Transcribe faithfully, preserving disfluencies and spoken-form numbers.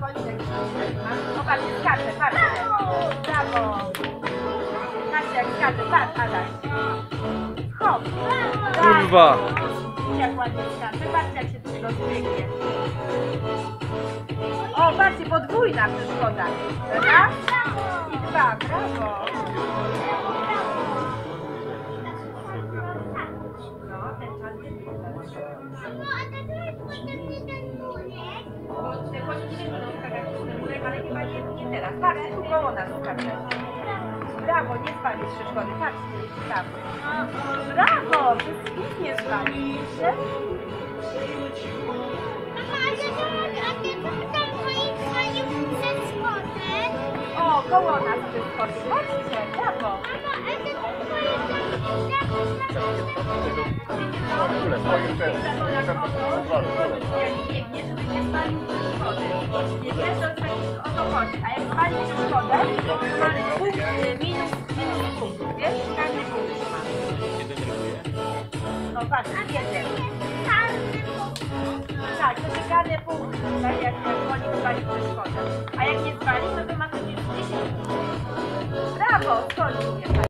O, patrz, skacze, patrz. Brawo. Patrz jak skacze, patrz, Adaś. Hop. Kurwa. Jak ładnie skacze, patrz jak się tu rozbiegnie. O, patrzcie, podwójna przeszkoda. Raz i dwa, brawo. No, ten czas jest bo te kości nie będą skakać przez ten murek, ale chyba nie, nie teraz. Patrz, tu koło nas skacze. Brawo, nie spalisz przeszkody. Patrzcie, jeszcze tam. Brawo, pięknie spaliście. O, koło nas przeskoczy. Patrzcie, brawo. Jak biegnie, żeby nie spalił przeszkody. Nie wiesz, o to chodzi. A jak spalisz przeszkodę, to masz punkt, minus, minus punkt. Wiesz, każdy punkt ma. No patrz, jeden. Tak, to czekane punkty, tak jak oni spali przeszkodę. A jak nie spali, to wy macie dziesięć punktów. Brawo, skończył mnie.